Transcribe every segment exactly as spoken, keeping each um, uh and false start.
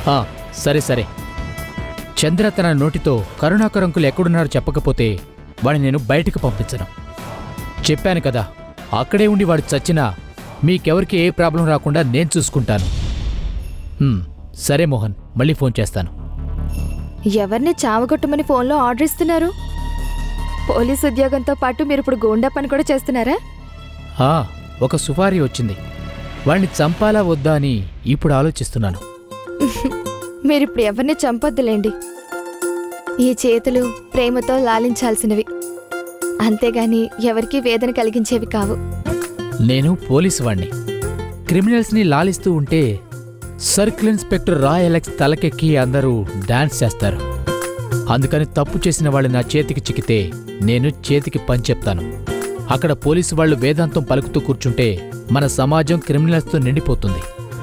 సరే సరే. చంద్ర తన నోటితో కరుణాకరంకులు ఎక్కడున్నారో చెప్పకపోతే వాడిని నేను బయటకు పంపించను. చెప్పాను కదా, అక్కడే ఉండి వాడు చచ్చినా మీకెవరికి ఏ ప్రాబ్లం రాకుండా నేను చూసుకుంటాను. సరే మోహన్, మళ్ళీ ఫోన్ చేస్తాను. ఎవరిని చావగొట్టమని ఫోన్లో ఆర్డర్ ఇస్తున్నారు? పోలీస్ ఉద్యోగంతో పాటు మీరు ఇప్పుడు గూండా పని కూడా చేస్తున్నారా? ఒక సుపారీ వచ్చింది, వాణ్ణి చంపాలా వద్దా అని ఇప్పుడు ఆలోచిస్తున్నాను. మీరిప్పుడు ఎవరిని చంపొద్దులేండి. ఈ చేతులు ప్రేమతో లాలించాల్సినవి, అంతేగాని ఎవరికీ వేదన కలిగించేవి కావు. నేను పోలీసు వాణ్ణి. క్రిమినల్స్ని లాలిస్తూ ఉంటే సర్కిల్ ఇన్స్పెక్టర్ రాయ్ అలెక్స్ తలకెక్కి అందరూ డాన్స్ చేస్తారు. అందుకని తప్పు చేసిన వాళ్ళు నా చేతికి చిక్కితే నేను చేతికి పని చెప్తాను. అక్కడ పోలీసు వాళ్లు వేదాంతం పలుకుతూ కూర్చుంటే మన సమాజం క్రిమినల్స్తో నిండిపోతుంది.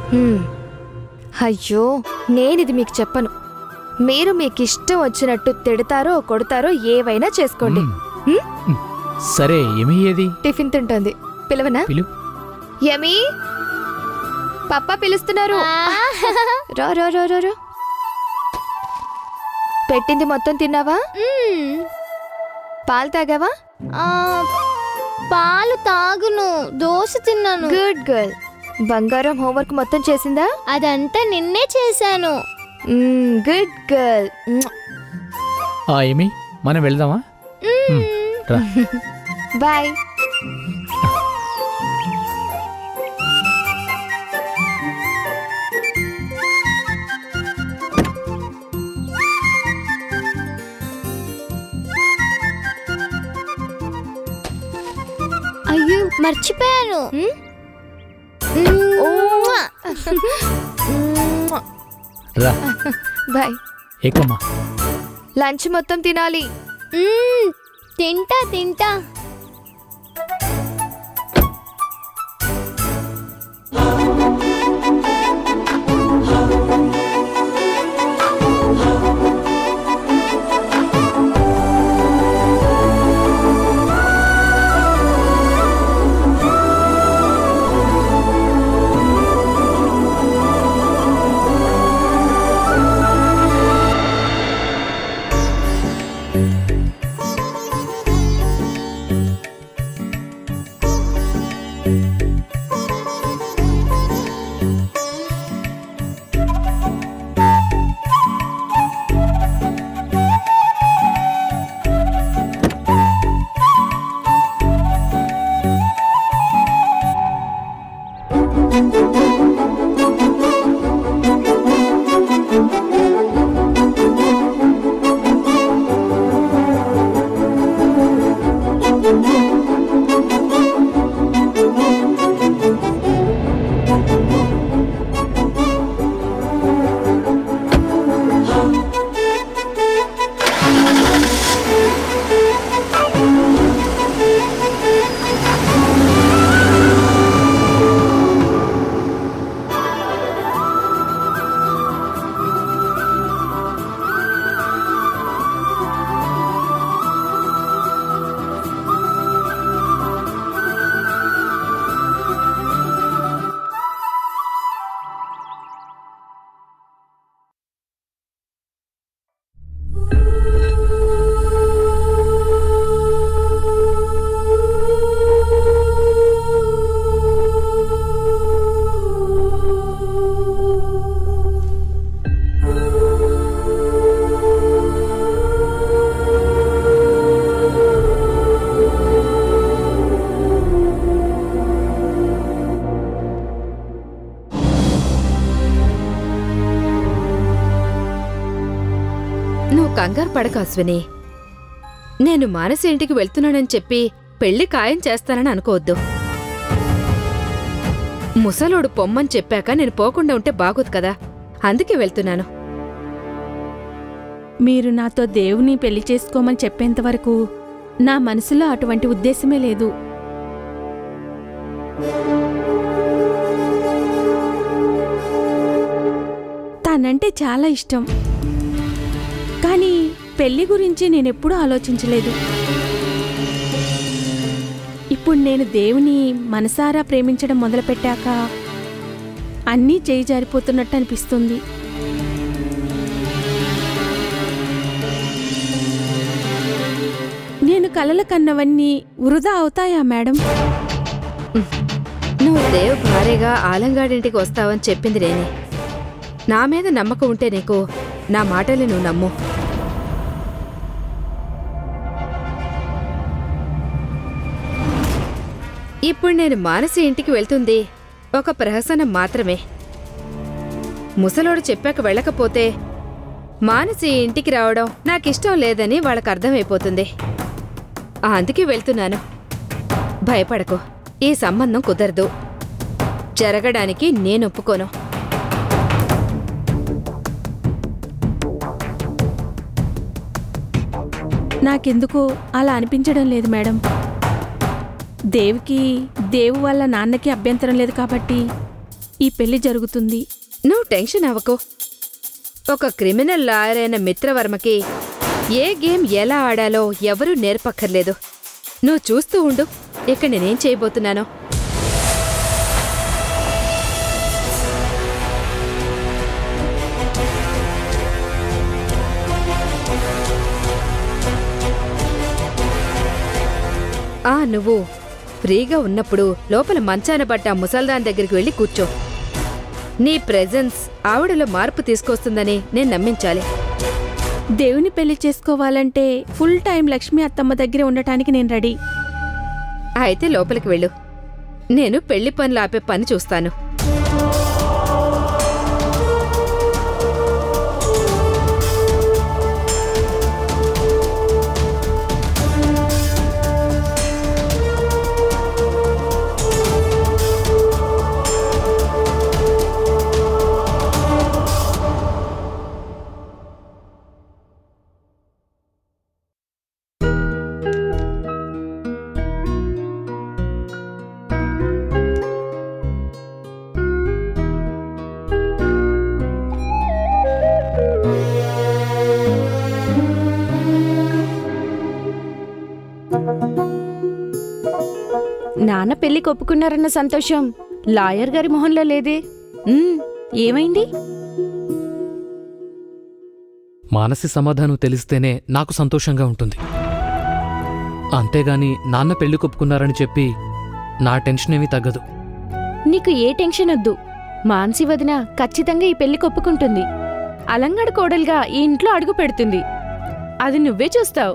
అయ్యో, నేనిది మీకు చెప్పను. మీరు మీకిష్టం వచ్చినట్టు తిడతారో కొడతారో ఏవైనా చేసుకోండి. సరే, ఏమీ ఏది? టిఫిన్ తింటోంది, పిలవనా? పిలు. యమీ, పప్పా పిలుస్తున్నారు. రా రా రా రా రా. పెట్టింది మొత్తం తిన్నావా? పాలు తాగావా? పాలు తాగును, దోశ తిన్నాను. Good girl. బంగారం హోంవర్క్ మొత్తం చేసిందా? అదంతా నిన్నే చేశాను. Good girl. ఏమి, మనం వెళ్దామా? బాయ్. అయ్యో, మర్చిపోయాను. బాయ్. ఏకమ్మా, లంచ్ మొత్తం తినాలి. తింటా తింటా. కంగారు పడక అశ్విని. నేను మానసి ఇంటికి వెళ్తున్నానని చెప్పి పెళ్లి ఖాయం చేస్తానని అనుకోవద్దు. ముసలోడు పొమ్మని చెప్పాక నేను పోకుండా ఉంటే బాగోదు కదా, అందుకే వెళ్తున్నాను. మీరు నాతో దేవుని పెళ్లి చేసుకోమని చెప్పేంతవరకు నా మనసులో అటువంటి ఉద్దేశమే లేదు. తనంటే చాలా ఇష్టం, కానీ పెళ్లి గురించి నేనెప్పుడూ ఆలోచించలేదు. ఇప్పుడు నేను దేవుని మనసారా ప్రేమించడం మొదలుపెట్టాక అన్నీ చేయి జారిపోతున్నట్టు అనిపిస్తుంది. కలల కన్నవన్నీ వృధా అవుతాయా మేడం? నువ్వు దేవ్ భారీగా ఆలంగాడింటికి వస్తావని చెప్పింది రేని. నా మీద నమ్మకం ఉంటే నీకు నా మాటలు నువ్వు నమ్ము. ఇప్పుడు నేను మానసి ఇంటికి వెళ్తుంది ఒక ప్రహసనం మాత్రమే. ముసలోడు చెప్పాక వెళ్ళకపోతే మానసి ఇంటికి రావడం నాకిష్టం లేదని వాళ్ళకు అర్థమైపోతుంది. అందుకే వెళ్తున్నాను. భయపడకు, ఈ సంబంధం కుదరదు. జరగడానికి నేను ఒప్పుకోను. నాకెందుకో అలా అనిపించడం లేదు మేడం. దేవ్కి దేవు వాళ్ళ నాన్నకి అభ్యంతరం లేదు కాబట్టి ఈ పెళ్లి జరుగుతుంది. నువ్వు టెన్షన్ అవ్వకు. ఒక క్రిమినల్ లాయర్ అయిన మిత్రవర్మకి ఏ గేమ్ ఎలా ఆడాలో ఎవరూ నేర్పక్కర్లేదు. నువ్వు చూస్తూ ఉండు, ఇక్కడ నేనేం చేయబోతున్నానో. ఆ నువ్వు ఫ్రీగా ఉన్నప్పుడు లోపల మంచాన పడ్డ ముసల్దాన్ దగ్గరికి వెళ్ళి కూర్చో. నీ ప్రెజెన్స్ ఆవిడలో మార్పు తీసుకొస్తుందని నేను నమ్మించాలి. దేవుని పెళ్లి చేసుకోవాలంటే ఫుల్ టైం లక్ష్మి అత్తమ్మ దగ్గర ఉండటానికి నేను రెడీ. అయితే లోపలికి వెళ్ళు. నేను పెళ్లి పనులు ఆపే పని చూస్తాను. నాన్న పెళ్లికి ఒప్పుకున్నారన్న సంతోషం లాయర్ గారి మొహంలో లేదే. ఉమ్, ఏమైంది? మానసి సమాధానం తెలిస్తేనే నాకు సంతోషంగా ఉంటుంది. అంతేగాని నాన్న పెళ్లి కొప్పుకున్నారని చెప్పి నా టెన్షన్ ఏమీ తగ్గదు. నీకు ఏ టెన్షన్ వద్దు. మాన్సి వదిన ఖచ్చితంగా ఈ పెళ్లికి ఒప్పుకుంటుంది. అలంగడ కోడలుగా ఈ ఇంట్లో అడుగు పెడుతుంది. అది నువ్వే చూస్తావు.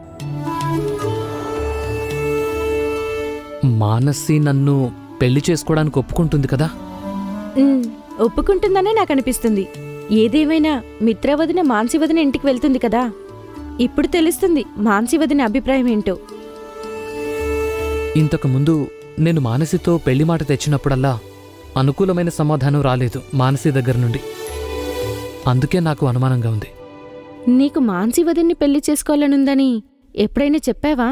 మానసి నన్ను పెళ్లి చేసుకోవడానికి ఒప్పుకుంటుంది కదా? ఉమ్, ఒప్పుకుంటుందనే నాకు అనిపిస్తుంది. ఏదేమైనా మిత్రవదిన మాన్సి వదిన ఇంటికి వెళ్తుంది కదా, ఇప్పుడు తెలుస్తుంది మాన్సి వదిన అభిప్రాయం ఏంటో. ఇంతకుముందు నేను మానసితో పెళ్లి మాట తెచ్చినప్పుడల్లా అనుకూలమైన సమాధానం రాలేదు మానసి దగ్గర నుండి. అందుకే నాకు అనుమానంగా ఉంది. నీకు మాన్సి వదిన్ని పెళ్లి చేసుకోవాలనుందని ఎప్పుడైనా చెప్పావా?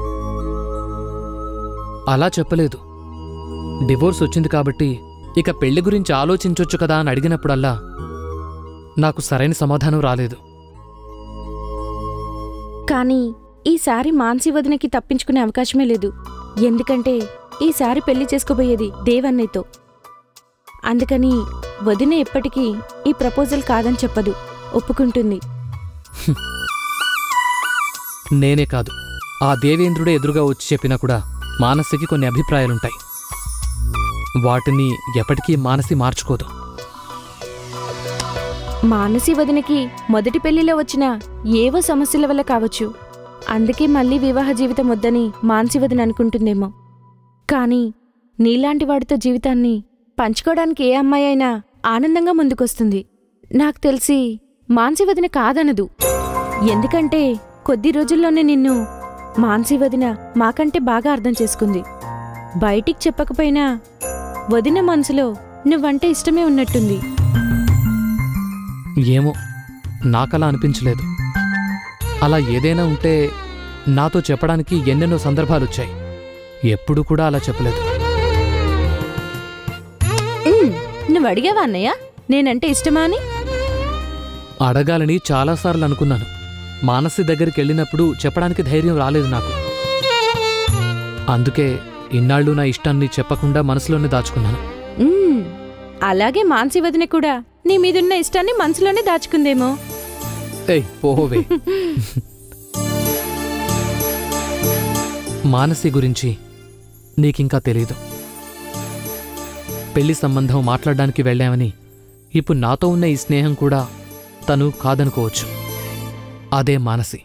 అలా చెప్పలేదు. డివోర్స్ వచ్చింది కాబట్టి ఇక పెళ్లి గురించి ఆలోచించొచ్చు కదా అని అడిగినప్పుడల్లా నాకు సరైన సమాధానం రాలేదు. కానీ ఈసారి మాన్సి వదినకి తప్పించుకునే అవకాశమే లేదు. ఎందుకంటే ఈసారి పెళ్లి చేసుకోబోయేది దేవన్నయ్యతో. అందుకని వదిన ఎప్పటికీ ఈ ప్రపోజల్ కాదని చెప్పదు, ఒప్పుకుంటుంది. నేనే కాదు, ఆ దేవేంద్రుడే ఎదురుగా వచ్చి చెప్పినా కూడా మానసికి కొన్ని అభిప్రాయాలుంటాయి. వాటిని ఎప్పటికీ మానసి మార్చుకోదు. మానసి వదినకి మొదటి పెళ్లిలో వచ్చిన ఏవో సమస్యల వల్ల కావచ్చు, అందుకే మళ్ళీ వివాహ జీవితం వద్దని మాన్సి వదిన అనుకుంటుందేమో. కానీ నీలాంటి వాడితో జీవితాన్ని పంచుకోవడానికి ఏ అమ్మాయి అయినా ఆనందంగా ముందుకొస్తుంది. నాకు తెలిసి మాన్సి వదిన కాదనదు. ఎందుకంటే కొద్ది రోజుల్లోనే నిన్ను మాన్సి వదిన మాకంటే బాగా అర్థం చేసుకుంది. బయటికి చెప్పకపోయినా వదిన మనసులో నువ్వంటే ఇష్టమే ఉన్నట్టుంది. ఏమో, నాకలా అనిపించలేదు. అలా ఏదైనా ఉంటే నాతో చెప్పడానికి ఎన్నెన్నో సందర్భాలొచ్చాయి. ఎప్పుడు కూడా అలా చెప్పలేదు. నువ్వు అడిగావా అన్నయ్య నేనంటే ఇష్టమా అని? అడగాలని చాలాసార్లు అనుకున్నాను. మానసి దగ్గరికి వెళ్ళినప్పుడు చెప్పడానికి ధైర్యం రాలేదు నాకు. అందుకే ఇన్నాళ్ళు నా ఇష్టాన్ని చెప్పకుండా మనసులోనే దాచుకున్నాను. ఉమ్, అలాగే మాన్సి వదిన కూడా నీ మీదున్న ఇష్టాన్ని మనసులోనే దాచుకుందేమో. ఏయ్ పోవే. మానసి గురించి నీకింకా తెలీదు. పెళ్లి సంబంధం మాట్లాడడానికి వెళ్ళామని ఇప్పుడు నాతో ఉన్న ఈ స్నేహం కూడా తను కాదనుకోవచ్చు. అదే మానసి.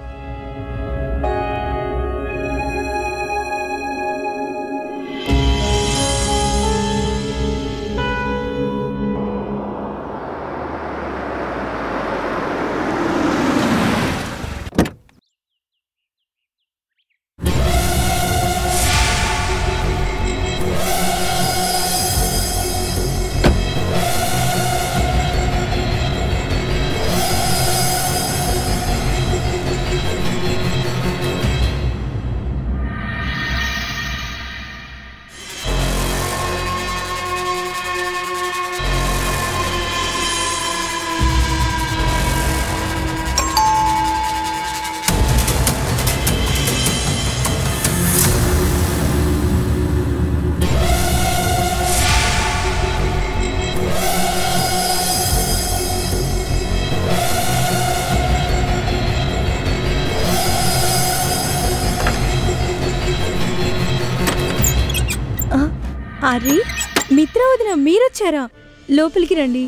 అరే మిత్రవదిన, మీరొచ్చారా? లోపలికి రండి.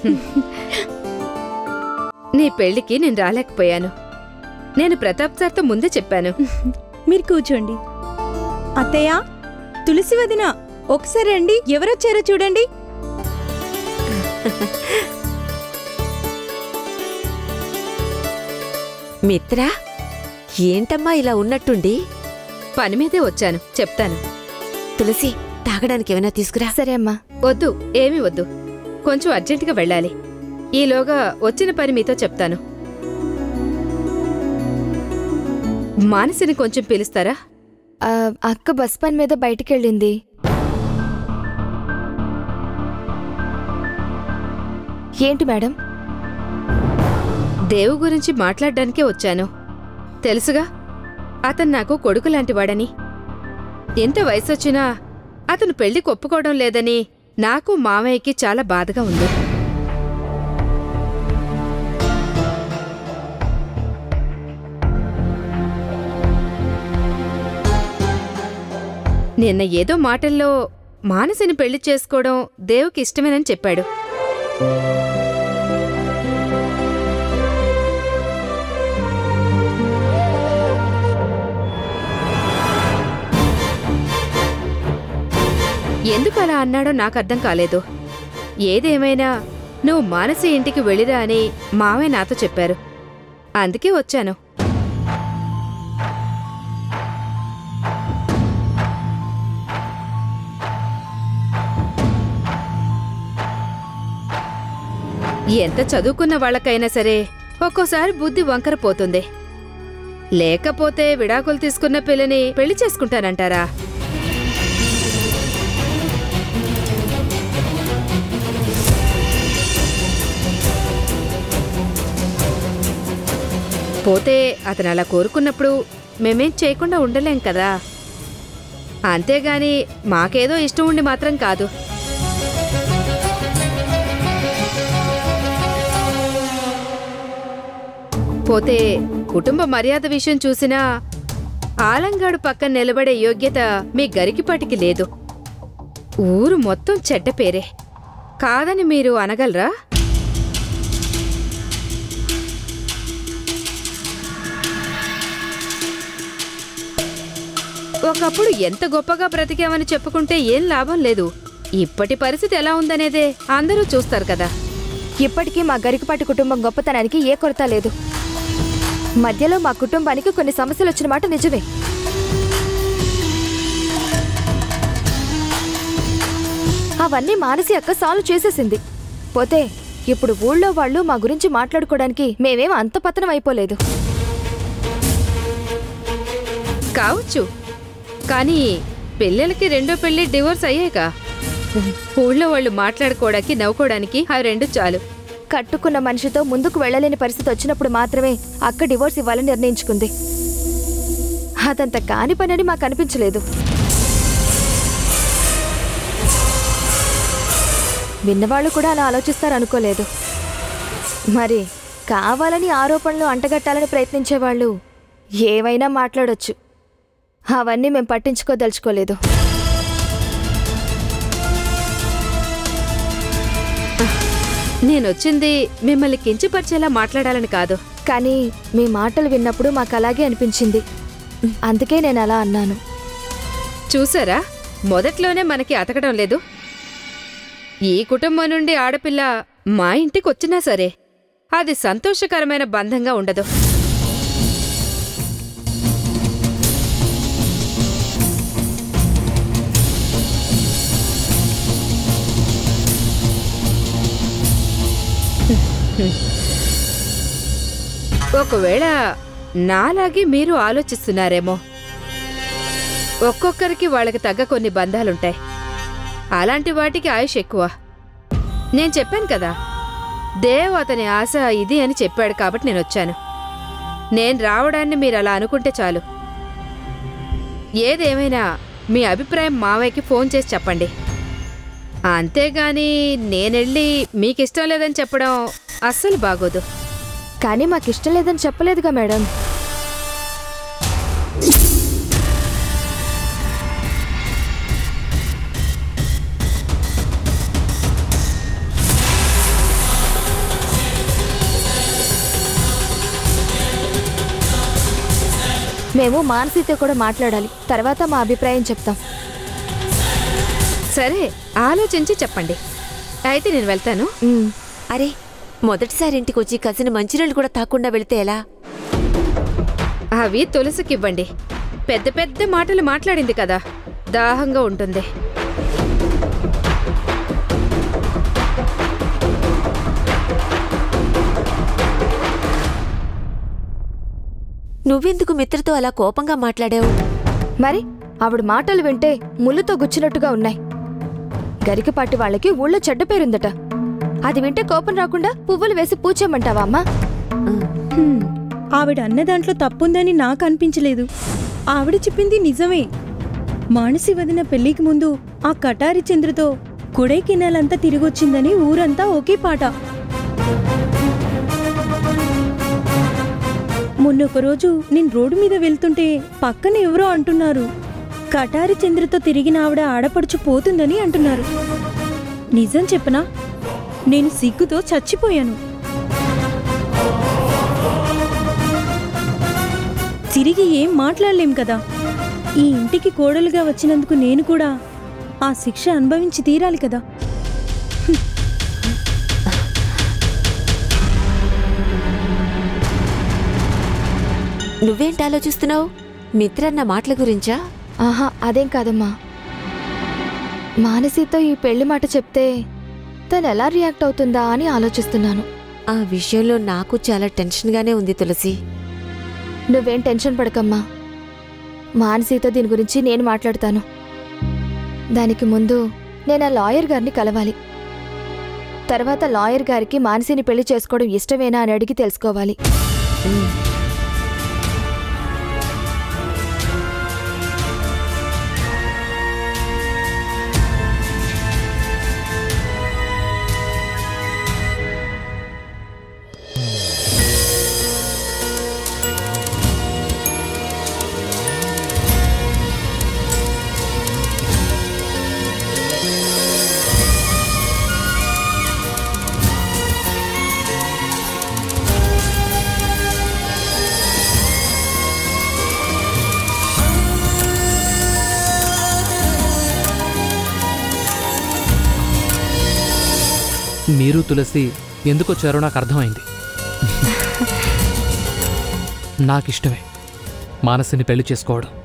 నీ పెళ్లికి నేను రాలేకపోయాను. నేను ప్రతాప్ సార్తో ముందే చెప్పాను. మీరు కూర్చోండి. అత్తయ్య, తులసి వదిన, ఒకసారి రండి. ఎవరొచ్చారో చూడండి. మిత్రా, ఏంటమ్మా ఇలా ఉన్నట్టుండి? పని మీదే వచ్చాను, చెప్తాను. తులసి, తాగడానికి ఏమైనా తీసుకురా. సరే అమ్మా. వద్దు, ఏమీ వద్దు. కొంచెం అర్జెంటుగా వెళ్ళాలి. ఈలోగా వచ్చిన పని మీతో చెప్తాను. మానసిని కొంచెం పిలుస్తారా? ఆ, అక్క బస్ పని మీద బయటికెళ్ళింది. ఏంటి మేడం? దేవు గురించి మాట్లాడడానికే వచ్చాను. తెలుసుగా, అతను నాకు కొడుకు లాంటివాడని. ఎంత వయసొచ్చినా అతను పెళ్లికి ఒప్పుకోవడం లేదని నాకు మామయ్యకి చాలా బాధగా ఉంది. నిన్న ఏదో మాటల్లో మానసిని పెళ్లి చేసుకోవడం దేవుకి ఇష్టమేనని చెప్పాడు. ఎందుకు అలా అన్నాడో నాకు అర్థం కాలేదు. ఏదేమైనా నువ్వు మానసి ఇంటికి వెళ్ళిరా అని మావయ్య నాతో చెప్పారు. అందుకే వచ్చాను. ఎంత చదువుకున్న వాళ్ళకైనా సరే ఒక్కోసారి బుద్ధి వంకర పోతుంది. లేకపోతే విడాకులు తీసుకున్న పిల్లని పెళ్లి చేసుకుంటానంటారా? పోతే అతను అలా కోరుకున్నప్పుడు మేమేం చేయకుండా ఉండలేం కదా. అంతేగాని మాకేదో ఇష్టం ఉండి మాత్రం కాదు. పోతే కుటుంబ మర్యాద విషయం చూసినా ఆలంగాడు పక్కన నిలబడే యోగ్యత మీ గరికిపాటికి లేదు. ఊరు మొత్తం చెడ్డ పేరే. కాదని మీరు అనగలరా? ఒకప్పుడు ఎంత గొప్పగా బ్రతికామని చెప్పుకుంటే ఏం లాభం లేదు. ఇప్పటి పరిస్థితి ఎలా ఉందనేదే అందరూ చూస్తారు కదా. ఇప్పటికీ మా గరికపాటి కుటుంబం గొప్పతనానికి ఏ కొరత లేదు. మధ్యలో మా కుటుంబానికి కొన్ని సమస్యలు వచ్చిన మాట నిజమే. అవన్నీ మానసి అక్క సాల్వ్ చేసేసింది. పోతే ఇప్పుడు ఊళ్ళో వాళ్ళు మా గురించి మాట్లాడుకోవడానికి మేమేం అంత పతనం అయిపోలేదు. కావచ్చు, కానీ పిల్లలకి రెండో పెళ్లి డివోర్స్ అయ్యాక ఊళ్ళో వాళ్ళు మాట్లాడుకోవడానికి నవ్వుకోవడానికి ఆ రెండు చాలు. కట్టుకున్న మనిషితో ముందుకు వెళ్లలేని పరిస్థితి వచ్చినప్పుడు మాత్రమే అక్క డివోర్స్ ఇవ్వాలని నిర్ణయించుకుంది. అదంత కాని పనని మాకు అనిపించలేదు. విన్నవాళ్ళు కూడా అలా ఆలోచిస్తారనుకోలేదు. మరి కావాలని ఆరోపణలు అంటగట్టాలని ప్రయత్నించేవాళ్ళు ఏవైనా మాట్లాడొచ్చు. అవన్నీ మేం పట్టించుకోదలుచుకోలేదు. నేనొచ్చింది మిమ్మల్ని కించపరిచేలా మాట్లాడాలని కాదు. కానీ మీ మాటలు విన్నప్పుడు మాకు అలాగే అనిపించింది. అందుకే నేను అలా అన్నాను. చూసారా, మొదట్లోనే మనకి అతకడం లేదు. ఈ కుటుంబం నుండి ఆడపిల్ల మా ఇంటికి వచ్చినా సరే అది సంతోషకరమైన బంధంగా ఉండదు. ఒకవేళ నాలాగే మీరు ఆలోచిస్తున్నారేమో. ఒక్కొక్కరికి వాళ్ళకి తగ్గ కొన్ని బంధాలుంటాయి. అలాంటి వాటికి ఆయుష్ ఎక్కువ. నేను చెప్పాను కదా, దేవ్ అతని ఆశ ఇది అని చెప్పాడు కాబట్టి నేను వచ్చాను. నేను రావడాన్ని మీరు అలా అనుకుంటే చాలు. ఏదేమైనా మీ అభిప్రాయం మావయ్యకి ఫోన్ చేసి చెప్పండి. అంతేగాని నేనెళ్ళి మీకిష్టం లేదని చెప్పడం అస్సలు బాగోదు. కానీ మాకిష్టం లేదని చెప్పలేదుగా మేడం. మేము మానసితో కూడా మాట్లాడాలి. తర్వాత మా అభిప్రాయం చెప్తాం. సరే, ఆలోచించి చెప్పండి. అయితే నేను వెళ్తాను. అరే, మొదటిసారి ఇంటికి వచ్చి కసిన మంచినీళ్ళు కూడా తాకుండా వెళితే ఎలా? అవి తులసికివ్వండి. పెద్ద పెద్ద మాటలు మాట్లాడింది కదా, దాహంగా ఉంటుంది. నువ్వెందుకు మిత్రతో అలా కోపంగా మాట్లాడావు? మరి ఆవిడ మాటలు వింటే ముళ్ళుతో గుచ్చినట్టుగా ఉన్నాయి. గరికపాటి వాళ్ళకి ఊళ్ళో చెడ్డ పేరుందట. అది వింటే కోపం రాకుండా పువ్వులు వేసి పూచేయమంటావా అమ్మా? ఆవిడ అన్న దాంట్లో తప్పుందని నాకు అనిపించలేదు. ఆవిడ చెప్పింది నిజమే. మానసి వదిన పెళ్లికి ముందు ఆ కటారి చంద్రతో కొడైకెనాలంతా తిరిగొచ్చిందని ఊరంతా ఒకే పాట. మొన్నొక రోజు నేను రోడ్డు మీద వెళ్తుంటే పక్కన ఎవరో అంటున్నారు, కటారి చంద్రతో తిరిగిన ఆవిడ ఆడపడుచు పోతుందని అంటున్నారు. నిజం చెప్పనా, నేను సిగ్గుతో చచ్చిపోయాను. తిరిగి ఏం మాట్లాడలేం కదా. ఈ ఇంటికి కోడలుగా వచ్చినందుకు నేను కూడా ఆ శిక్ష అనుభవించి తీరాలి కదా. నువ్వేంటి ఆలోచిస్తున్నావు? మిత్రన్న మాటల గురించా? ఆహా, అదేం కాదమ్మా. మానసితో ఈ పెళ్లి మాట చెప్తే తను ఎలా రియాక్ట్ అవుతుందా అని ఆలోచిస్తున్నాను. ఆ విషయంలో నాకు చాలా టెన్షన్గానే ఉంది తులసి. నువ్వేం టెన్షన్ పడకమ్మా. మానసితో దీని గురించి నేను మాట్లాడతాను. దానికి ముందు నేను ఆ లాయర్ గారిని కలవాలి. తర్వాత లాయర్ గారికి మానసిని పెళ్లి చేసుకోవడం ఇష్టమేనా అని అడిగి తెలుసుకోవాలి. మీరు తులసి ఎందుకొచ్చారో నాకు అర్థమైంది. నాకిష్టమే మానసిని పెళ్లి చేసుకోవడం.